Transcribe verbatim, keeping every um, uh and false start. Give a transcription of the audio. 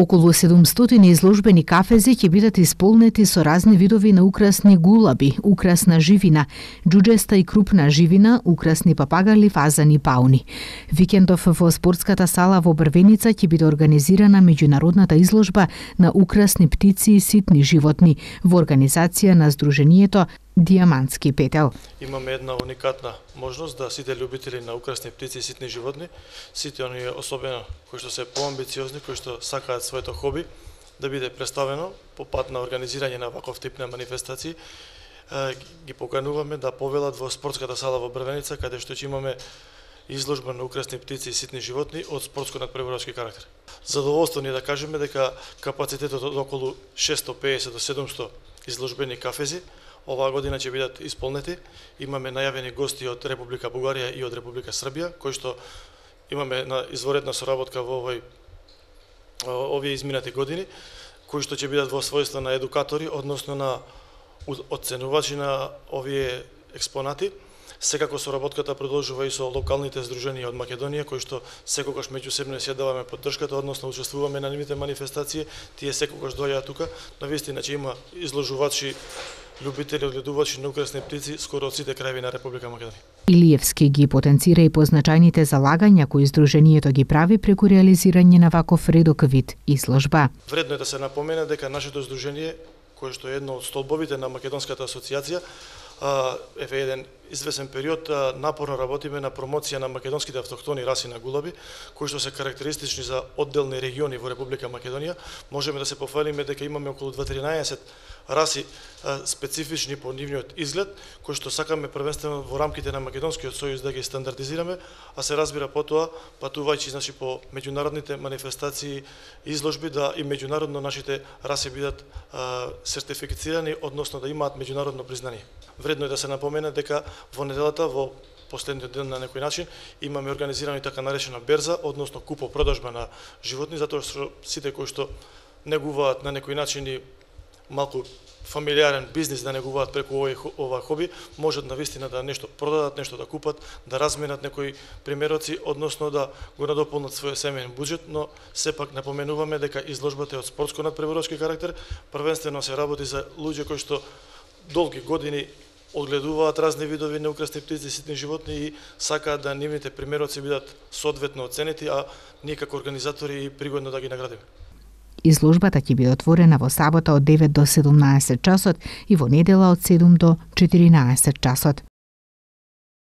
Околу седумстотини изложбени кафези ќе бидат исполнети со разни видови на украсни гулаби, украсна живина, џуџеста и крупна живина, украсни папагали, фазани, пауни. Викендов во спортската сала во Брвеница ќе биде организирана меѓународната изложба на украсни птици и ситни животни во организација на Сдруженијето Диамантски петел. Имаме една уникатна можност да сите љубители на украсни птици и ситни животни, сите оние особено кои што се поамбициозни, кои што сакаат своето хоби, да биде представено по пат на организирање на ваков тип на манифестации. Ги покануваме да повелат во спортската сала во Брвеница, каде што ќе имаме изложба на украсни птици и ситни животни од спортско надпреварувачки карактер. Задоволство ни е да кажеме дека капацитетот од околу шестстотини и песет до седумстотини изложбени кафези оваа година ќе бидат исполнети. Имаме најавени гости од Република Бугарија и од Република Србија, кои што имаме на изворетна соработка во овој овие изминати години, кои што ќе бидат во својство на едукатори, односно на оценувачи на овие експонати. Секако соработката продолжува и со локалните здруженија од Македонија, кои што секогаш меѓусебно си даваме поддршката, односно учествуваме на нивните манифестации. Тие секогаш доаѓаат тука. Навистина ќе има изложувачи, љубители, одгледувачи на украсни птици скоро од сите краеви на Република Македонија. Илиевски ги потенцира и позначајните залагања кои Сдруженијето ги прави преку реализирање на ваков редок вид изложба. Вредно е да се напомене дека нашето здружение, кое што е едно од столбовите на Македонската асоциација, еве еден извесен период напорно работиме на промоција на македонските автохтони раси на гулаби, кои што се карактеристични за одделни региони во Република Македонија. Можеме да се пофалиме дека имаме околу дваесет раси специфични по нивниот изглед, кои што сакаме првенствено во рамките на Македонскиот сојуз да ги стандардизираме, а се разбира потоа патувајќи значи по меѓународните манифестации, изложби, да и меѓународно нашите раси бидат а, сертифицирани, односно да имаат меѓународно признание. Вредно е да се напомене дека во неделата, во последниот ден на некој начин, имаме организирана и така наречена берза, односно купо-продажба на животни, затоа што сите кои што негуваат на некој начин и малку фамилиарен бизнис да негуваат преку овој ова хоби, можат навистина да нешто продадат, нешто да купат, да разменат некои примероци, односно да го надополнат својот семеен буџет, но сепак напоменуваме дека изложбата е од спортско надпреварувачки карактер, првенствено се работи за луѓе кои што долги години одгледуваат разни видови на украсни птици и ситни животни и сакаат да нивните примероци бидат соодветно оценети, а ние како организатори пригодно да ги наградиме. Изложбата ќе биде отворена во сабота од девет до седумнаесет часот и во недела од седум до четиринаесет часот.